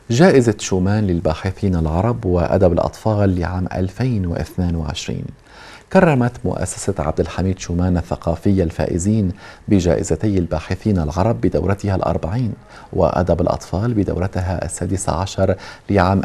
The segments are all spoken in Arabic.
جائزة شومان للباحثين العرب وأدب الأطفال لعام 2022 كرمت مؤسسة عبد الحميد شومان الثقافية الفائزين بجائزتي الباحثين العرب بدورتها ال40 وأدب الأطفال بدورتها ال16 لعام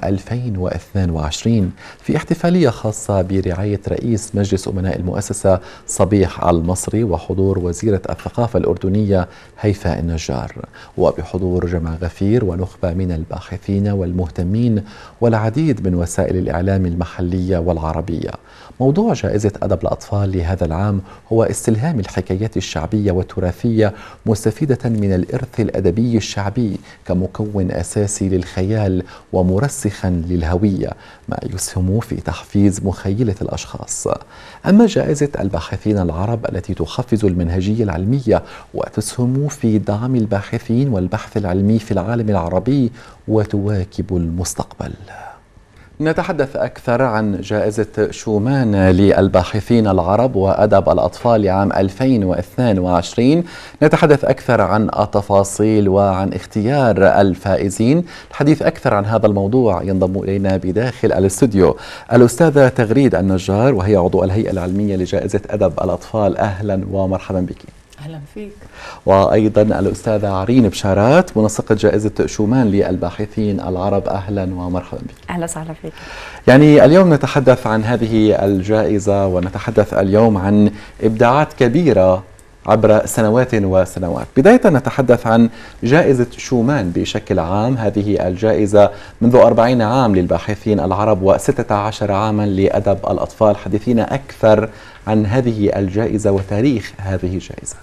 2022 في احتفالية خاصة برعاية رئيس مجلس أمناء المؤسسة صبيح المصري وحضور وزيرة الثقافة الأردنية هيفاء النجار، وبحضور جمع غفير ونخبة من الباحثين والمهتمين والعديد من وسائل الإعلام المحلية والعربية. موضوع جائزة أدب الأطفال لهذا العام هو استلهام الحكايات الشعبية والتراثية مستفيدة من الإرث الأدبي الشعبي كمكون أساسي للخيال ومرسخا للهوية، ما يسهم في تحفيز مخيلة الأشخاص. أما جائزة الباحثين العرب التي تحفز المنهجية العلمية وتسهم في دعم الباحثين والبحث العلمي في العالم العربي وتواكب المستقبل. نتحدث أكثر عن جائزة شومان للباحثين العرب وأدب الأطفال لعام 2022. نتحدث أكثر عن التفاصيل وعن اختيار الفائزين. الحديث أكثر عن هذا الموضوع ينضم إلينا بداخل الاستوديو الأستاذة تغريد النجار، وهي عضو الهيئة العلمية لجائزة أدب الأطفال. أهلا ومرحبا بك. أهلا فيك. وأيضا الأستاذة عرين بشارات، منسقة جائزة شومان للباحثين العرب. أهلا ومرحبا بك. أهلا وسهلا فيك. يعني اليوم نتحدث عن هذه الجائزة ونتحدث اليوم عن إبداعات كبيرة عبر سنوات وسنوات. بداية نتحدث عن جائزة شومان بشكل عام. هذه الجائزة منذ 40 عام للباحثين العرب و16 عاما لأدب الأطفال. حدثينا أكثر عن هذه الجائزة وتاريخ هذه الجائزة.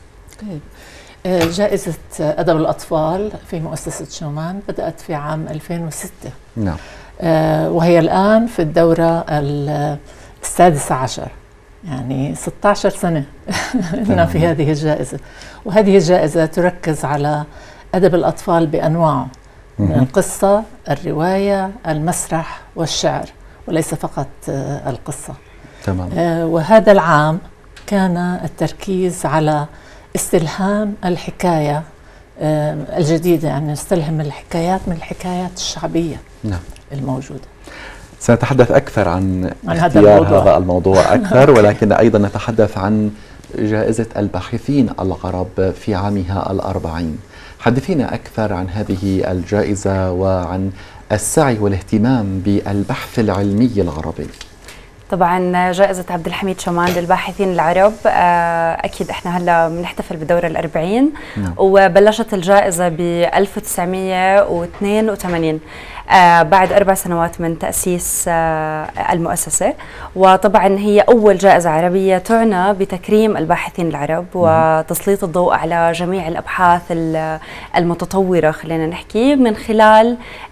جائزة أدب الأطفال في مؤسسة شومان بدأت في عام 2006. نعم. وهي الآن في الدورة السادسة عشر، يعني 16 سنة لنا في هذه الجائزة. وهذه الجائزة تركز على أدب الأطفال بأنواعه، من القصة، الرواية، المسرح والشعر، وليس فقط القصة. تمام. وهذا العام كان التركيز على استلهام الحكاية الجديدة، يعني نستلهم الحكايات من الحكايات الشعبية. نعم. الموجودة. سنتحدث أكثر عن اختيار هذا الموضوع أكثر، ولكن أيضا نتحدث عن جائزة الباحثين العرب في عامها ال40. حدثينا أكثر عن هذه الجائزة وعن السعي والاهتمام بالبحث العلمي العربي. طبعا جائزة عبد الحميد شومان للباحثين العرب، أكيد إحنا هلا بنحتفل بالدورة ال40. وبلشت الجائزة ب 1982 بعد 4 سنوات من تأسيس المؤسسة. وطبعا هي أول جائزة عربية تعنى بتكريم الباحثين العرب وتسليط الضوء على جميع الأبحاث المتطورة، خلينا نحكي، من خلال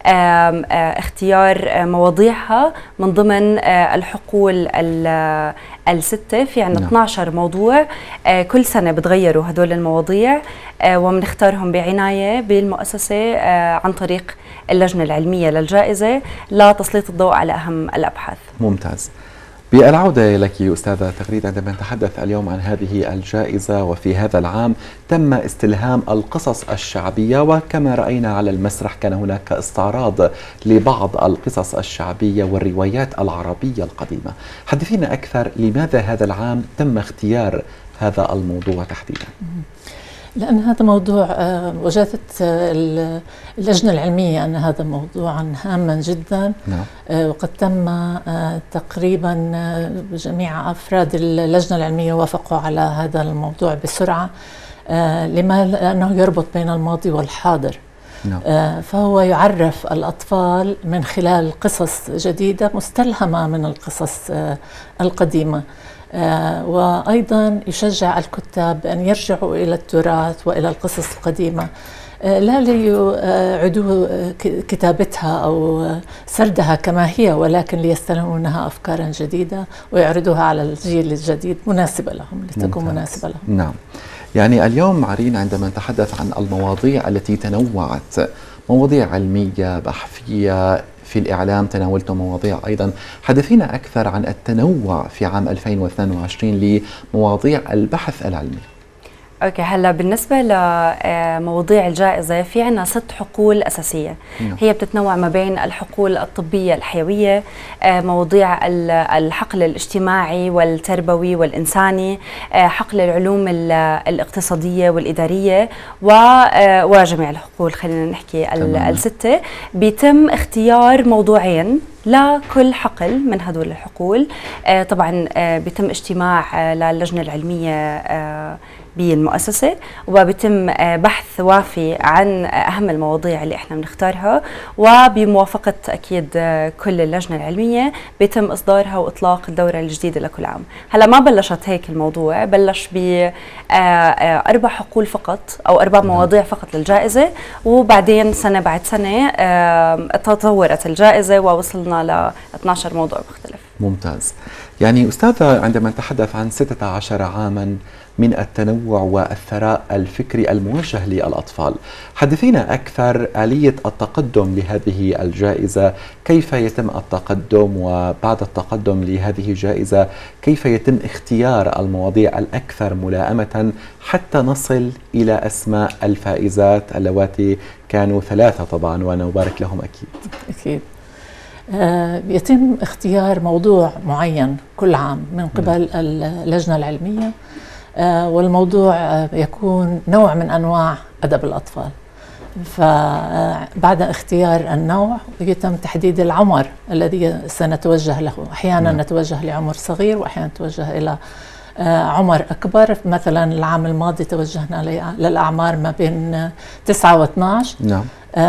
اختيار مواضيعها من ضمن الحقول الستة. في عندنا 12 موضوع، كل سنة بتغيروا هدول المواضيع وبنختارهم بعناية بالمؤسسة عن طريق اللجنة العلمية للجائزة لتسليط الضوء على أهم الأبحاث. ممتاز. بالعودة لك أستاذة تغريد، عندما نتحدث اليوم عن هذه الجائزة وفي هذا العام تم استلهام القصص الشعبية، وكما رأينا على المسرح كان هناك استعراض لبعض القصص الشعبية والروايات العربية القديمة. حدثينا أكثر، لماذا هذا العام تم اختيار هذا الموضوع تحديدا؟ لأن هذا موضوع وجدت اللجنة العلمية أن هذا موضوعا هاما جدا. نعم. وقد تم تقريبا جميع أفراد اللجنة العلمية وافقوا على هذا الموضوع بسرعة. لأنه يربط بين الماضي والحاضر. نعم. فهو يعرف الأطفال من خلال قصص جديدة مستلهمة من القصص القديمة. وأيضا يشجع الكتاب أن يرجعوا إلى التراث وإلى القصص القديمة، لا ليعيدوا كتابتها أو سردها كما هي، ولكن ليستلهموا منها أفكارا جديدة ويعرضوها على الجيل الجديد مناسبة لهم، لتكون مناسبة لهم. نعم. يعني اليوم عرين، عندما نتحدث عن المواضيع التي تنوعت، مواضيع علمية بحثية، في الإعلام تناولتم مواضيع أيضا، حدثينا أكثر عن التنوع في عام 2022 لمواضيع البحث العلمي. اوكي، هلا بالنسبه لمواضيع الجائزه في عنا 6 حقول اساسيه. هي بتتنوع ما بين الحقول الطبيه الحيويه، مواضيع الحقل الاجتماعي والتربوي والانساني، حقل العلوم الاقتصاديه والاداريه، وجميع الحقول. خلينا نحكي ال6. بيتم اختيار موضوعين لكل حقل من هدول الحقول. طبعا بيتم اجتماع للجنه العلميه بالمؤسسة، وبيتم بحث وافي عن أهم المواضيع اللي احنا بنختارها، وبموافقة أكيد كل اللجنة العلمية بيتم إصدارها وإطلاق الدورة الجديدة لكل عام. هلا ما بلشت هيك الموضوع، بلش ب 4 حقول فقط أو 4 مواضيع فقط للجائزة، وبعدين سنة بعد سنة تطورت الجائزة ووصلنا ل 12 موضوع مختلف. ممتاز. يعني أستاذة، عندما نتحدث عن 16 عاما من التنوع والثراء الفكري الموجه للأطفال، حدثينا أكثر آلية التقدم لهذه الجائزة، كيف يتم التقدم، وبعد التقدم لهذه الجائزة كيف يتم اختيار المواضيع الأكثر ملائمة حتى نصل إلى أسماء الفائزات اللواتي كانوا 3 طبعا، ونبارك لهم أكيد. يتم اختيار موضوع معين كل عام من قبل اللجنة العلمية، والموضوع يكون نوع من أنواع أدب الأطفال. فبعد اختيار النوع يتم تحديد العمر الذي سنتوجه له. أحيانا نتوجه لعمر صغير، وأحيانا نتوجه إلى عمر أكبر. مثلا العام الماضي توجهنا للأعمار ما بين 9 و 12. نعم.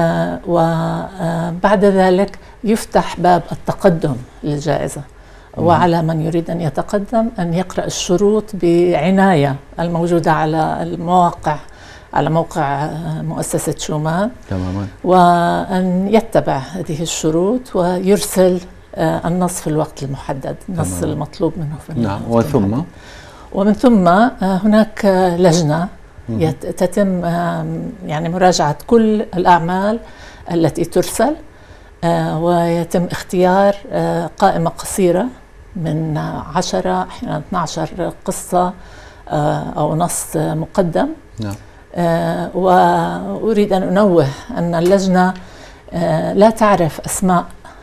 وبعد ذلك يفتح باب التقدم للجائزة، وعلى من يريد أن يتقدم أن يقرأ الشروط بعناية الموجودة على المواقع، على موقع مؤسسة شومان تماما، وأن يتبع هذه الشروط ويرسل النص في الوقت المحدد، النص المطلوب منه في الوقت المحدد. ومن ثم هناك لجنة تتم يعني مراجعة كل الأعمال التي ترسل، ويتم اختيار قائمة قصيرة من 10 أحيانا 12 قصة أو نص مقدم. نعم. وأريد أن أنوه أن اللجنة لا تعرف أسماء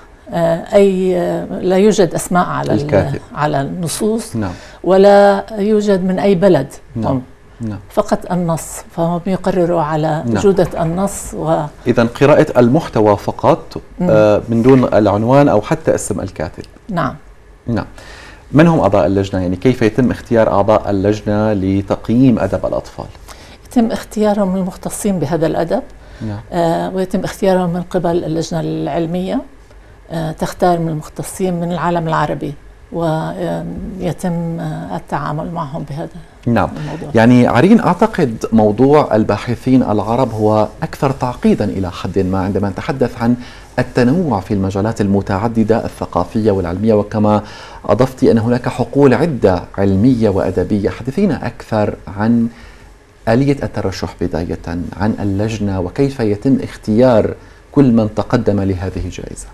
لا يوجد أسماء على النصوص. نعم. ولا يوجد من أي بلد. نعم. نعم. فقط النص، فهم يقرروا على جودة النص. إذن قراءة المحتوى فقط من دون العنوان أو حتى اسم الكاتب. نعم. نعم. من هم أعضاء اللجنة؟ يعني كيف يتم اختيار أعضاء اللجنة لتقييم أدب الأطفال؟ يتم اختيارهم المختصين بهذا الأدب. نعم. ويتم اختيارهم من قبل اللجنة العلمية، تختار من المختصين من العالم العربي، ويتم التعامل معهم بهذا. نعم. الموضوع. يعني عرين، أعتقد موضوع الباحثين العرب هو أكثر تعقيدا إلى حد ما عندما نتحدث عن التنوع في المجالات المتعددة الثقافية والعلمية، وكما أضفت أن هناك حقول عدة علمية وأدبية. حدثينا أكثر عن آلية الترشح بداية، عن اللجنة، وكيف يتم اختيار كل من تقدم لهذه الجائزة.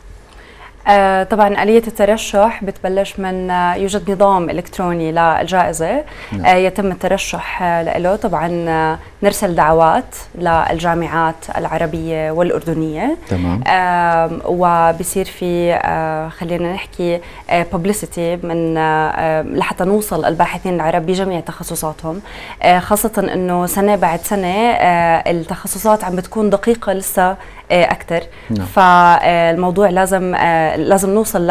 طبعا آلية الترشح بتبلش من يوجد نظام إلكتروني للجائزة. يتم الترشح له. طبعا نرسل دعوات للجامعات العربية والأردنية. تمام. وبصير في خلينا نحكي publicity من لحتى نوصل الباحثين العرب بجميع تخصصاتهم، خاصة أنه سنة بعد سنة التخصصات عم بتكون دقيقة لسه أكثر. فالموضوع لازم نوصل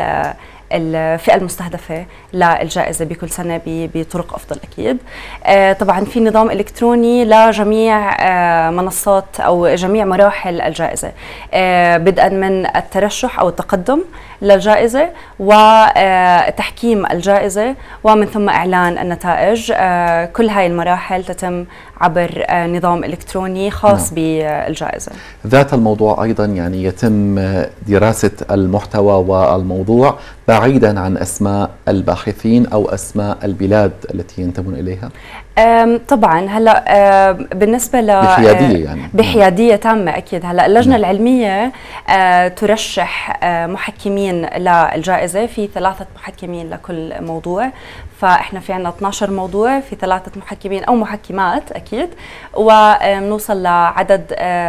الفئة المستهدفة للجائزة بكل سنة بطرق أفضل أكيد. طبعا في نظام إلكتروني لجميع منصات أو جميع مراحل الجائزة، بدءا من الترشح أو التقدم للجائزة وتحكيم الجائزة ومن ثم إعلان النتائج. كل هاي المراحل تتم عبر نظام إلكتروني خاص بالجائزة. ذات الموضوع أيضا يعني يتم دراسة المحتوى والموضوع بعيدا عن أسماء الباحثين أو أسماء البلاد التي ينتمون إليها؟ طبعا هلا بالنسبه بحياديه يعني بحياديه تامه اكيد. هلا اللجنه العلميه ترشح محكمين للجائزه، في 3 محكمين لكل موضوع، فاحنا في عندنا 12 موضوع في 3 محكمين او محكمات اكيد، ونوصل لعدد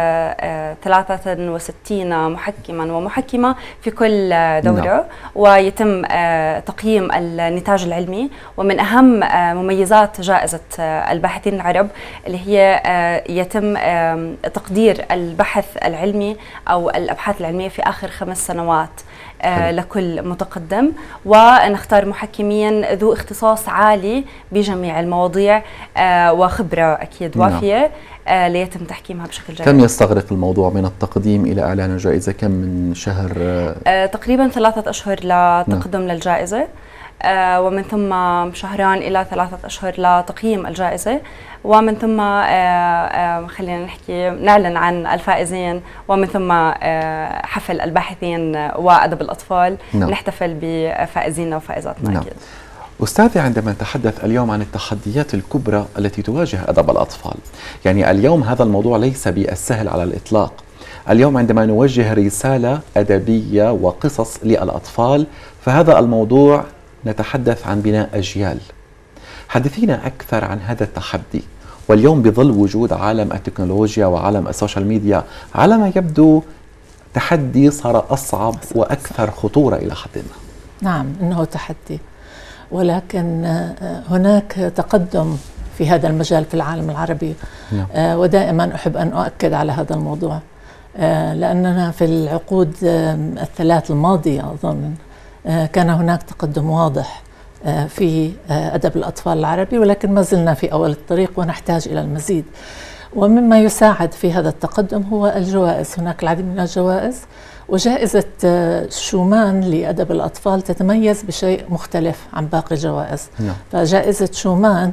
63 محكما ومحكمه في كل دوره. ويتم تقييم النتاج العلمي. ومن اهم مميزات جائزه الباحثين العرب اللي هي يتم تقدير البحث العلمي او الابحاث العلميه في اخر 5 سنوات لكل متقدم، ونختار محكمين ذو اختصاص عالي بجميع المواضيع وخبرة أكيد وافية ليتم تحكيمها بشكل جيد. كم يستغرق الموضوع من التقديم إلى إعلان الجائزة؟ كم من شهر؟ تقريبا 3 أشهر لتقدم للجائزة، ومن ثم 2 شهران إلى 3 أشهر لتقييم الجائزة، ومن ثم خلينا نحكي نعلن عن الفائزين، ومن ثم حفل الباحثين وأدب الأطفال. نحتفل بفائزيننا وفائزاتنا. أكيد. أستاذي، عندما نتحدث اليوم عن التحديات الكبرى التي تواجه أدب الأطفال، يعني اليوم هذا الموضوع ليس بالسهل على الإطلاق. اليوم عندما نوجه رسالة أدبية وقصص للأطفال، فهذا الموضوع نتحدث عن بناء أجيال. حدثينا أكثر عن هذا التحدي، واليوم بظل وجود عالم التكنولوجيا وعالم السوشيال ميديا، على ما يبدو تحدي صار أصعب وأكثر خطورة إلى حد ما. نعم، إنه تحدي، ولكن هناك تقدم في هذا المجال في العالم العربي. ودائما أحب أن أؤكد على هذا الموضوع، لأننا في العقود ال3 الماضية أظن كان هناك تقدم واضح في أدب الأطفال العربي، ولكن ما زلنا في أول الطريق ونحتاج إلى المزيد. ومما يساعد في هذا التقدم هو الجوائز. هناك العديد من الجوائز، وجائزة شومان لأدب الأطفال تتميز بشيء مختلف عن باقي الجوائز. فجائزة شومان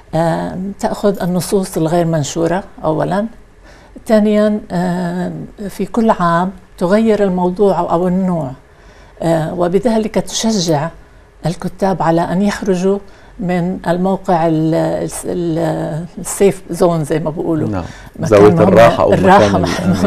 تأخذ النصوص الغير منشورة أولا، ثانيا في كل عام تغير الموضوع أو النوع، وبذلك تشجع الكتاب على أن يخرجوا من الموقع السيف زون زي ما بيقولوا، زاوية الراحة أو الراحة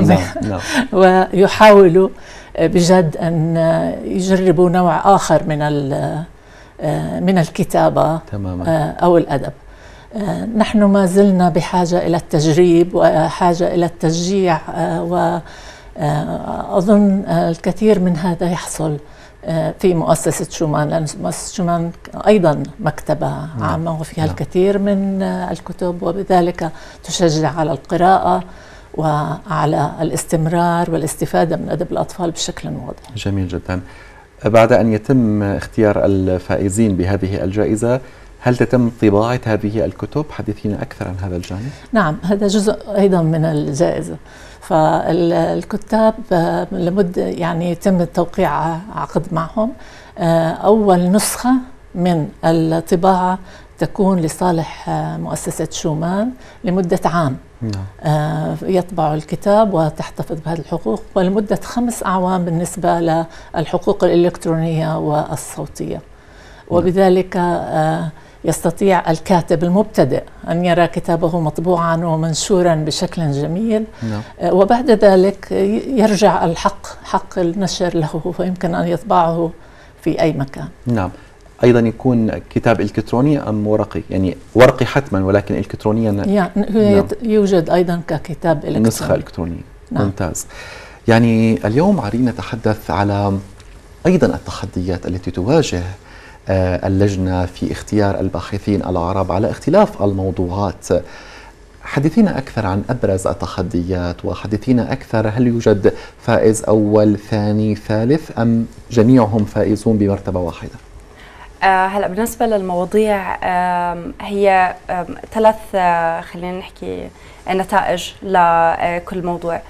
ويحاولوا بجد أن يجربوا نوع آخر من الكتابة تماما أو الأدب. نحن ما زلنا بحاجة إلى التجريب وحاجة إلى التشجيع، وأظن الكثير من هذا يحصل في مؤسسة شومان، لأن مؤسسة شومان أيضا مكتبة عامة وفيها الكثير من الكتب، وبذلك تشجع على القراءة وعلى الاستمرار والاستفادة من أدب الأطفال بشكل واضح. جميل جدا. بعد أن يتم اختيار الفائزين بهذه الجائزة، هل تتم طباعة هذه الكتب؟ حدثينا أكثر عن هذا الجانب. نعم، هذا جزء أيضا من الجائزة. فالكتاب لمدة يعني يتم التوقيع عقد معهم. أول نسخة من الطباعة تكون لصالح مؤسسة شومان لمدة عام. يطبع الكتاب وتحتفظ بهذه الحقوق، ولمدة 5 أعوام بالنسبة للحقوق الإلكترونية والصوتية. وبذلك يستطيع الكاتب المبتدئ أن يرى كتابه مطبوعا ومنشورا بشكل جميل. وبعد ذلك يرجع حق النشر له، فيمكن أن يطبعه في أي مكان. نعم. أيضا يكون كتاب إلكتروني أم ورقي؟ يعني ورقي حتما، ولكن إلكترونيا يوجد أيضا ككتاب إلكتروني، نسخة إلكترونية. ممتاز. يعني اليوم عرين نتحدث على أيضا التحديات التي تواجه اللجنة في اختيار الباحثين العرب على اختلاف الموضوعات. حدثينا أكثر عن أبرز التحديات، وحدثينا أكثر هل يوجد فائز أول ثاني ثالث أم جميعهم فائزون بمرتبة واحدة؟ هلا بالنسبة للمواضيع هي 3 خلينا نحكي نتائج لكل موضوع.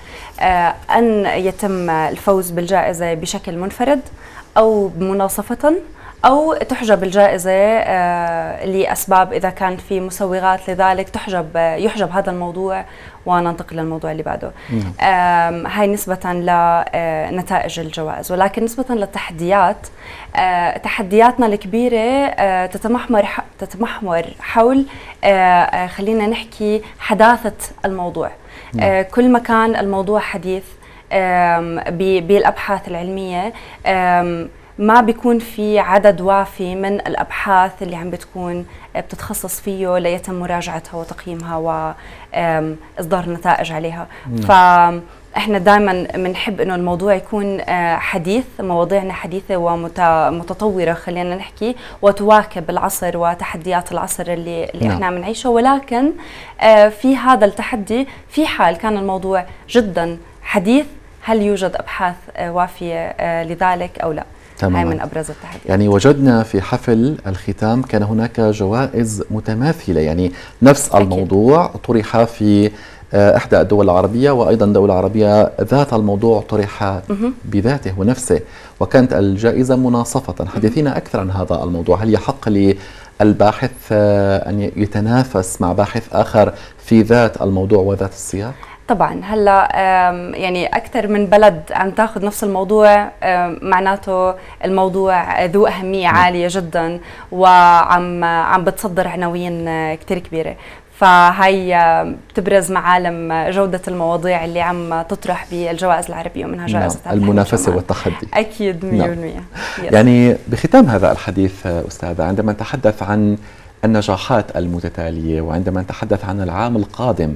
أن يتم الفوز بالجائزة بشكل منفرد أو مناصفة أو تحجب الجائزة لأسباب إذا كان في مسوغات لذلك يحجب هذا الموضوع وننتقل للموضوع اللي بعده. هاي نسبة لنتائج الجوائز. ولكن نسبة للتحديات، تحدياتنا الكبيرة تتمحور حول خلينا نحكي حداثة الموضوع. كل ما كان الموضوع حديث بالأبحاث العلمية ما بيكون في عدد وافي من الأبحاث اللي عم بتكون بتتخصص فيه ليتم مراجعتها وتقييمها وإصدار نتائج عليها. فإحنا دائما بنحب إنه الموضوع يكون حديث، مواضيعنا حديثة ومتطورة خلينا نحكي، وتواكب العصر وتحديات العصر اللي إحنا عم نعيشه. ولكن في هذا التحدي في حال كان الموضوع جدا حديث، هل يوجد أبحاث وافية لذلك أو لا؟ هاي من أبرز التحديات. يعني وجدنا في حفل الختام كان هناك جوائز متماثلة، يعني نفس أكيد. الموضوع طرح في إحدى الدول العربية، وأيضا دولة عربية ذات الموضوع طرح بذاته ونفسه، وكانت الجائزة مناصفة. حدثينا أكثر عن هذا الموضوع. هل يحق للباحث أن يتنافس مع باحث آخر في ذات الموضوع وذات السياق؟ طبعا. هلا يعني اكثر من بلد عم تاخذ نفس الموضوع، معناته الموضوع ذو اهميه عاليه جدا، وعم بتصدر عناوين كثير كبيره. فهي بتبرز معالم جودة المواضيع اللي عم تطرح بالجوائز العربية، ومنها جائزة المنافسة والتحدي. أكيد 100%. يعني بختام هذا الحديث أستاذة، عندما نتحدث عن النجاحات المتتالية، وعندما نتحدث عن العام القادم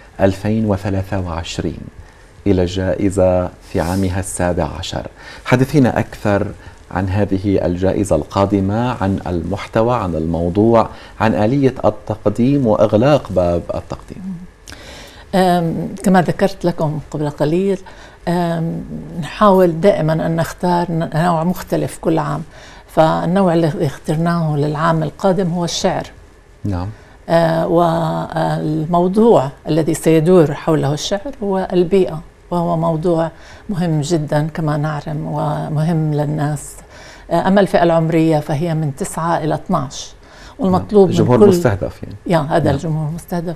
2023 إلى الجائزة في عامها 17، حدثينا أكثر عن هذه الجائزة القادمة، عن المحتوى، عن الموضوع، عن آلية التقديم وإغلاق باب التقديم. كما ذكرت لكم قبل قليل، نحاول دائما أن نختار نوع مختلف كل عام. فالنوع اللي اخترناه للعام القادم هو الشعر. نعم. والموضوع الذي سيدور حوله الشعر هو البيئة، وهو موضوع مهم جدا كما نعلم ومهم للناس. أما الفئة العمرية فهي من 9 إلى 12، والمطلوب من الجمهور المستهدف يعني هذا الجمهور المستهدف.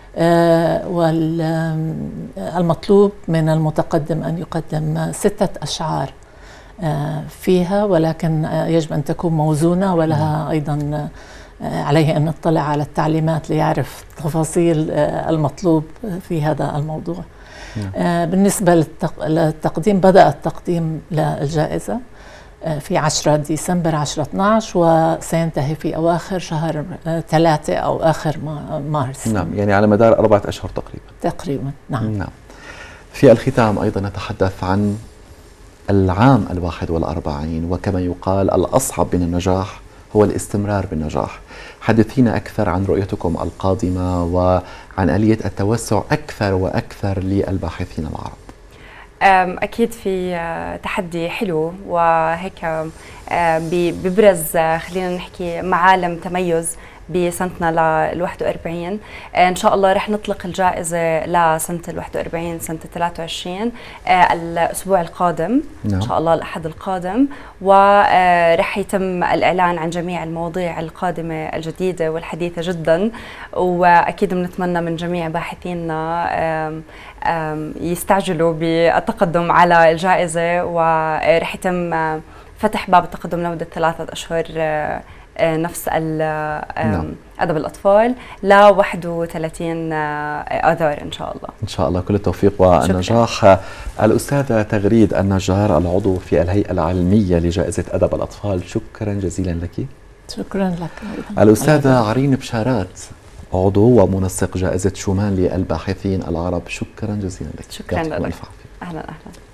والمطلوب من المتقدم أن يقدم 6 أشعار فيها، ولكن يجب أن تكون موزونة، ولها أيضا عليه أن نطلع على التعليمات ليعرف تفاصيل المطلوب في هذا الموضوع. بالنسبة للتقديم، بدأ التقديم للجائزة في 10 ديسمبر 10/12، وسينتهي في أواخر شهر 3 أو آخر مارس. نعم، يعني على مدار 4 أشهر تقريبا. نعم. في الختام أيضا نتحدث عن العام 41، وكما يقال الأصعب من النجاح هو الاستمرار بالنجاح. حدثينا أكثر عن رؤيتكم القادمة وعن آلية التوسع أكثر وأكثر للباحثين العرب. أكيد في تحدي حلو، وهيك ببرز خلينا نحكي معالم تميز بسنتنا لل41. إن شاء الله رح نطلق الجائزة لسنة ال41 سنة 23 الأسبوع القادم. نعم. إن شاء الله الأحد القادم، ورح يتم الإعلان عن جميع المواضيع القادمة الجديدة والحديثة جدا. وأكيد بنتمنى من جميع باحثينا يستعجلوا بالتقدم على الجائزة، ورح يتم فتح باب التقدم لمدة 3 أشهر نفس أدب الأطفال ل 31 آذار إن شاء الله. إن شاء الله كل التوفيق والنجاح. الأستاذة تغريد النجار، العضو في الهيئة العلمية لجائزة أدب الأطفال، شكرا جزيلا لك. شكرا لك. الأستاذة عرين بشارات، عضو ومنسق جائزة شومان للباحثين العرب، شكرا جزيلا لك. شكرا لك. أهلا.